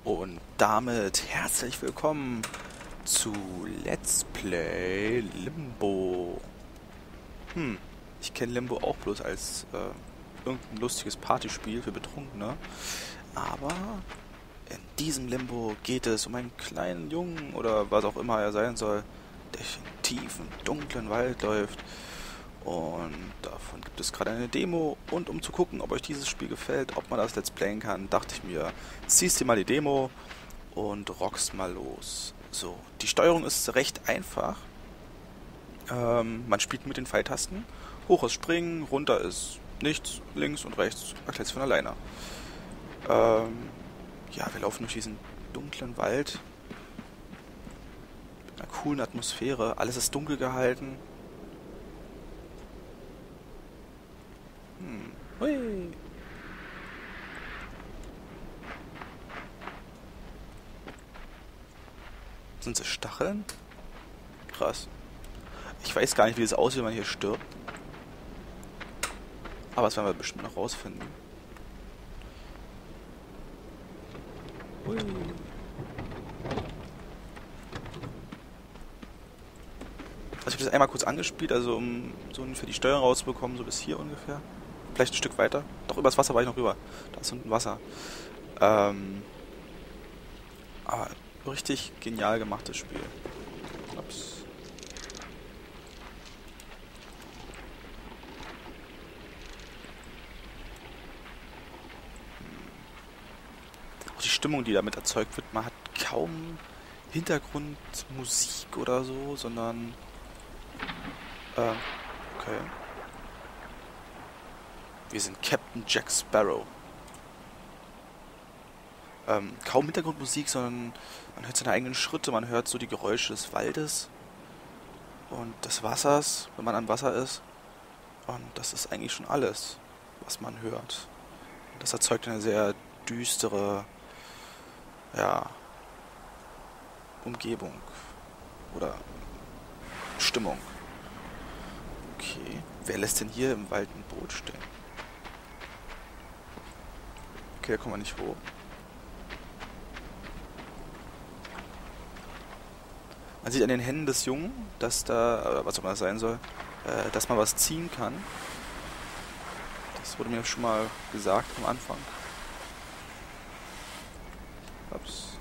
Und damit herzlich willkommen zu Let's Play Limbo. Ich kenne Limbo auch bloß als irgendein lustiges Partyspiel für Betrunkene. Aber in diesem Limbo geht es um einen kleinen Jungen oder was auch immer er sein soll, der durch einen tiefen, dunklen Wald läuft. Und davon gibt es gerade eine Demo. Und um zu gucken, ob euch dieses Spiel gefällt, ob man das Let's Playen kann, dachte ich mir, ziehst dir mal die Demo und rockst mal los. So, die Steuerung ist recht einfach. Man spielt mit den Pfeiltasten. Hoch ist Springen, runter ist nichts, links und rechts erklärt es von alleine. Ja, wir laufen durch diesen dunklen Wald. Mit einer coolen Atmosphäre. Alles ist dunkel gehalten. Hui. Sind es Stacheln? Krass. Ich weiß gar nicht, wie es aussieht, wenn man hier stirbt. Aber das werden wir bestimmt noch rausfinden. Hui. Also ich habe das einmal kurz angespielt, also um so ungefähr die Steuerung rauszubekommen, so bis hier ungefähr. Vielleicht ein Stück weiter. Doch, übers Wasser war ich noch rüber. Da ist unten Wasser. Aber richtig genial gemachtes Spiel. Ups. Auch die Stimmung, die damit erzeugt wird, man hat kaum Hintergrundmusik oder so, sondern okay. Wir sind Captain Jack Sparrow. Kaum Hintergrundmusik, sondern man hört seine eigenen Schritte, man hört so die Geräusche des Waldes und des Wassers, wenn man am Wasser ist. Und das ist eigentlich schon alles, was man hört. Und das erzeugt eine sehr düstere, ja, Umgebung oder Stimmung. Okay, wer lässt denn hier im Wald ein Boot stehen? Okay, da kommen wir nicht hoch. Man sieht an den Händen des Jungen, dass da, was auch immer das sein soll, dass man was ziehen kann. Das wurde mir schon mal gesagt am Anfang. Ups.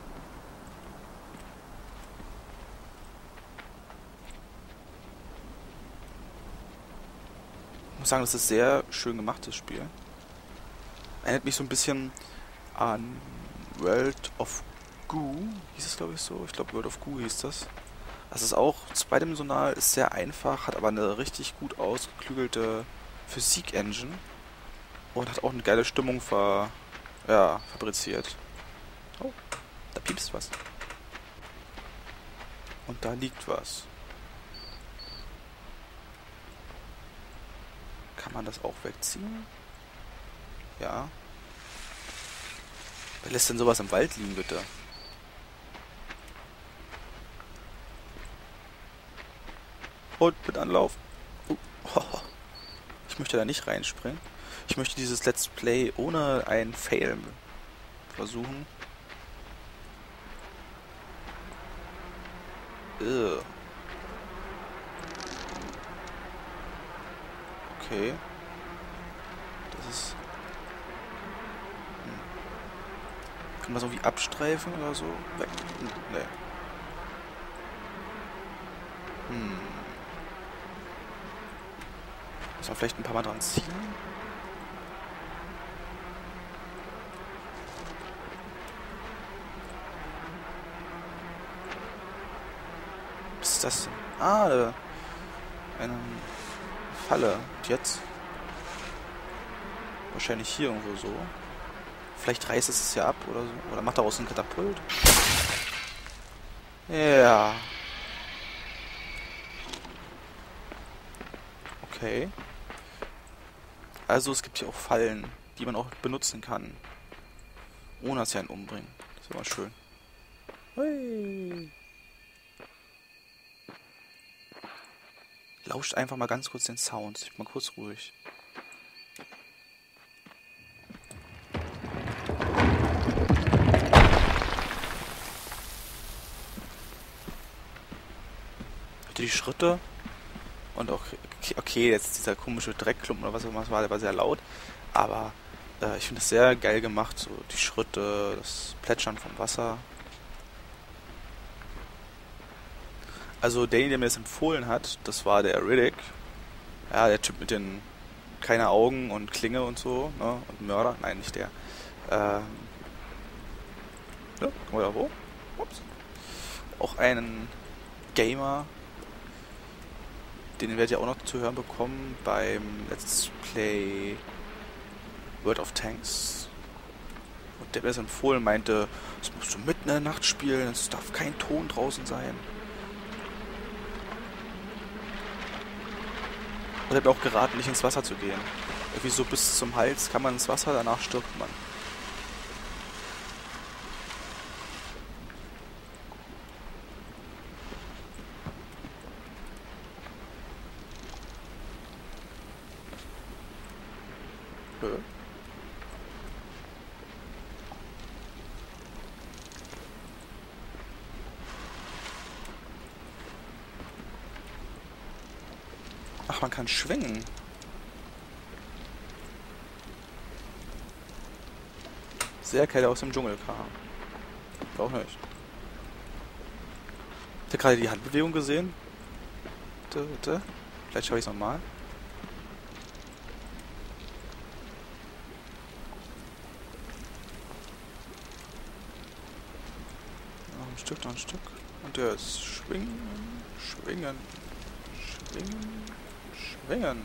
Ich muss sagen, das ist ein sehr schön gemachtes Spiel. Erinnert mich so ein bisschen an World of Goo, hieß es glaube ich so. Ich glaube World of Goo hieß das. Das ist auch zweidimensional, ist sehr einfach, hat aber eine richtig gut ausgeklügelte Physik-Engine und hat auch eine geile Stimmung fabriziert. Oh, da piepst was. Und da liegt was. Kann man das auch wegziehen? Ja. Wer lässt denn sowas im Wald liegen, bitte? Und mit Anlauf. Ich möchte da nicht reinspringen. Ich möchte dieses Let's Play ohne einen Fail versuchen. Okay. Das ist... Kann man das irgendwie abstreifen oder so? Weg. Nee. Muss man vielleicht ein paar Mal dran ziehen? Was ist das denn? Ah, eine Falle. Und jetzt? Wahrscheinlich hier irgendwo so. Vielleicht reißt es ja ab oder so. Oder macht daraus ein Katapult. Ja. Okay. Also es gibt hier auch Fallen, die man auch benutzen kann. Ohne dass sie einen umbringen. Das wäre mal schön. Hui. Lauscht einfach mal ganz kurz den Sound. Ich bin mal kurz ruhig. die Schritte und auch, okay, jetzt dieser komische Dreckklumpen oder was auch immer es war, der war sehr laut, aber ich finde es sehr geil gemacht, so die Schritte, das Plätschern vom Wasser. Also derjenige, der mir das empfohlen hat, das war der Riddick, ja, der Typ mit den keine Augen und Klinge und so, ne, und Mörder, nein, nicht der. Ähm, ja, oder wo? Ups. Auch einen Gamer, den werdet ihr auch noch zu hören bekommen beim Let's Play World of Tanks. Und der mir das empfohlen, meinte, das musst du mitten in der Nacht spielen, es darf kein Ton draußen sein. Und er hat mir auch geraten, nicht ins Wasser zu gehen. Irgendwie so bis zum Hals kann man ins Wasser, danach stirbt man. Hä? Ach, man kann schwingen. Sehr Kerl, der aus dem Dschungel kam. Auch nicht. Habt ihr gerade die Handbewegung gesehen? Bitte, bitte. Vielleicht schaue ich es nochmal. Noch ein Stück, noch ein Stück. Und der ist schwingen, schwingen, schwingen, schwingen.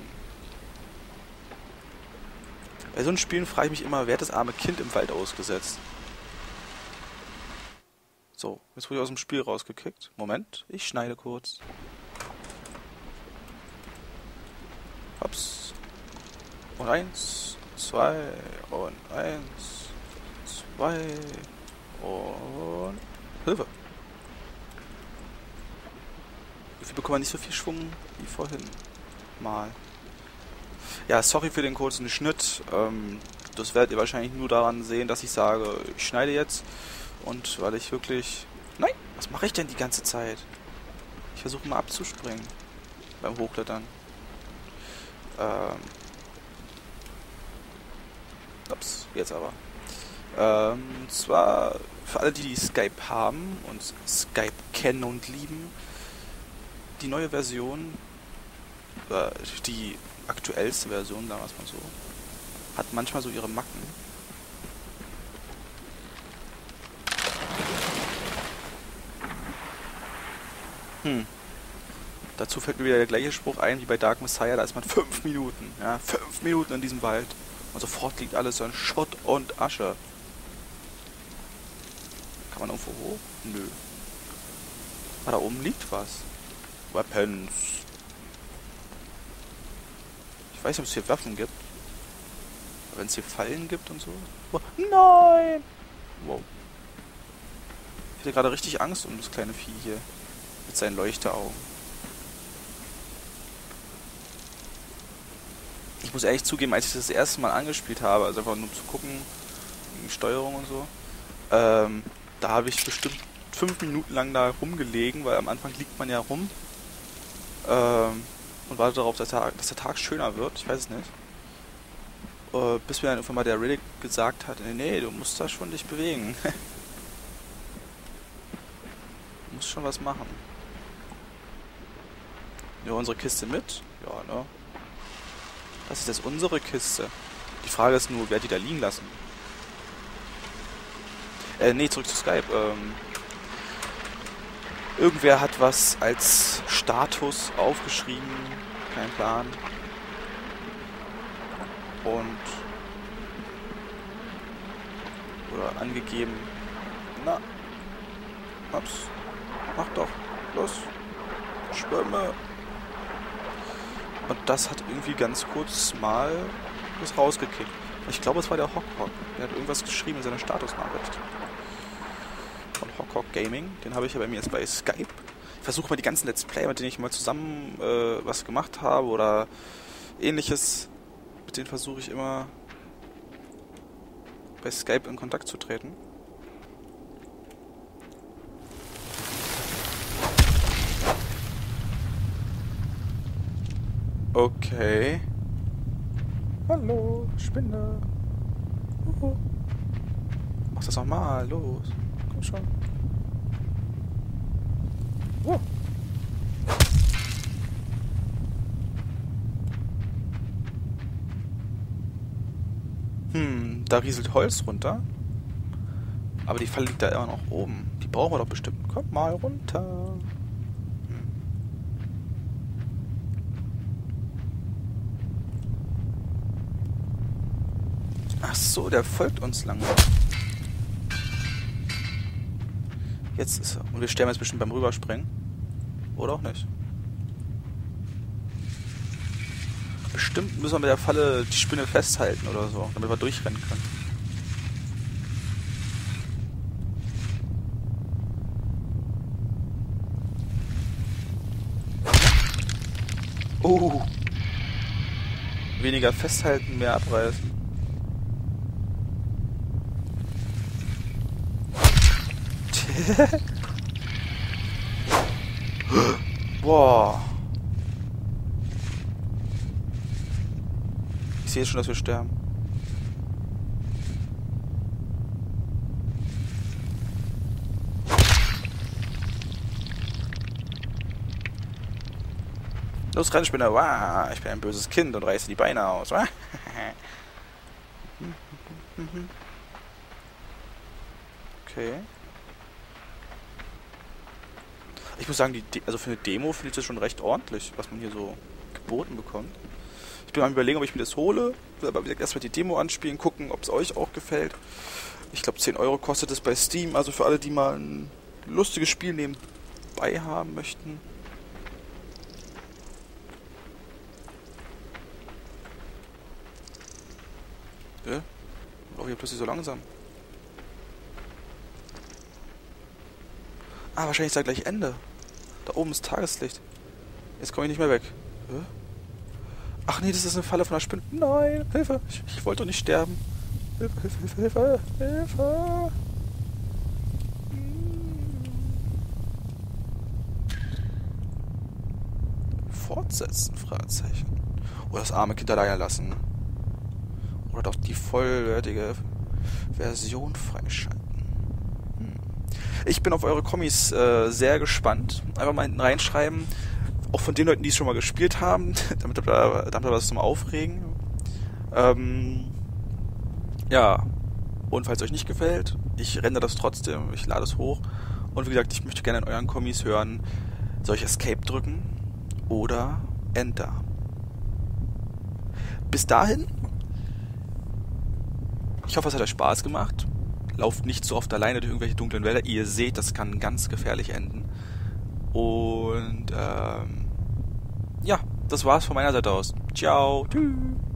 Bei so einem Spielen frage ich mich immer, wer hat das arme Kind im Wald ausgesetzt? So, jetzt wurde ich aus dem Spiel rausgekickt. Moment, ich schneide kurz. Hops. Und 1, 2 und 1, 2 und Hilfe. Wir bekommen nicht so viel Schwung wie vorhin mal. Ja, sorry für den kurzen Schnitt. Das werdet ihr wahrscheinlich nur daran sehen, dass ich sage, ich schneide jetzt. Und weil ich wirklich... Nein, was mache ich denn die ganze Zeit? Ich versuche mal abzuspringen beim Hochklettern. Ups, jetzt aber. Zwar für alle, die Skype haben und Skype kennen und lieben, die neue Version, die aktuellste Version, sagen wir es mal so, hat manchmal so ihre Macken. Dazu fällt mir wieder der gleiche Spruch ein wie bei Dark Messiah, da ist man 5 Minuten, ja, 5 Minuten in diesem Wald und sofort liegt alles so in Schutt und Asche. Kann man irgendwo hoch? Nö. Ah, da oben liegt was. Weapons. Ich weiß nicht, ob es hier Waffen gibt. Wenn es hier Fallen gibt und so. Oh, nein! Wow. Ich hatte gerade richtig Angst um das kleine Vieh hier. Mit seinen Leuchteraugen. Ich muss ehrlich zugeben, als ich das erste Mal angespielt habe, also einfach nur zu gucken, die Steuerung und so, da habe ich bestimmt 5 Minuten lang da rumgelegen, weil am Anfang liegt man ja rum und warte darauf, dass der Tag schöner wird, ich weiß es nicht. Bis mir dann irgendwann mal der Riddick gesagt hat, nee, du musst da schon dich bewegen. Du musst schon was machen. Ja, unsere Kiste mit? Ja, ne? Das ist jetzt unsere Kiste. Die Frage ist nur, wer hat die da liegen lassen? Nee, zurück zu Skype. Irgendwer hat was als Status aufgeschrieben. Kein Plan. Und... Oder angegeben. Na. Ups. Mach doch. Los. Schwimme. Und das hat irgendwie ganz kurz mal das rausgekickt. Ich glaube, es war der Hock. Der hat irgendwas geschrieben in seiner Statusnachricht. Von Hock Gaming. Den habe ich ja bei mir jetzt bei Skype. Ich versuche mal die ganzen Let's Play, mit denen ich mal zusammen was gemacht habe oder ähnliches, mit denen versuche ich immer bei Skype in Kontakt zu treten. Okay. Hallo, Spinne. Mach das nochmal, los. Komm schon. Da rieselt Holz runter. Aber die Falle liegt da immer noch oben. Die brauchen wir doch bestimmt. Kommt mal runter. Ach so, der folgt uns lang. Jetzt ist er. Und wir sterben jetzt bestimmt beim Rüberspringen. Oder auch nicht. Bestimmt müssen wir mit der Falle die Spinne festhalten oder so, damit wir durchrennen können. Oh. Weniger festhalten, mehr abreißen. Boah. Ich sehe schon, dass wir sterben. Los, Rennspinne. Wow, ich bin ein böses Kind und reiße die Beine aus. Okay. Ich muss sagen, also für eine Demo finde ich das schon recht ordentlich, was man hier so geboten bekommt. Ich bin am Überlegen, ob ich mir das hole. Will aber erstmal die Demo anspielen, gucken, ob es euch auch gefällt. Ich glaube, 10 Euro kostet es bei Steam. Also für alle, die mal ein lustiges Spiel nebenbei haben möchten. Ja? Warum hier plötzlich so langsam? Ah, wahrscheinlich ist da gleich Ende. Da oben ist Tageslicht. Jetzt komme ich nicht mehr weg. Ja? Ach nee, das ist eine Falle von der Spinne. Nein, Hilfe! Ich wollte doch nicht sterben. Hilfe, Hilfe, Hilfe, Hilfe, Hilfe! Fortsetzen? Fragezeichen. Oder das arme Kind alleine lassen. Oder doch die vollwertige Version freischalten. Ich bin auf eure Kommis sehr gespannt. Einfach mal hinten reinschreiben. Auch von den Leuten, die es schon mal gespielt haben, damit wir was zum Aufregen. Ja. Und falls euch nicht gefällt, ich rendere das trotzdem, ich lade es hoch. Und wie gesagt, ich möchte gerne in euren Kommis hören, soll ich Escape drücken oder Enter? Bis dahin, ich hoffe, es hat euch Spaß gemacht. Lauft nicht so oft alleine durch irgendwelche dunklen Wälder. Ihr seht, das kann ganz gefährlich enden. Und ja, das war's von meiner Seite aus. Ciao. Tschüss.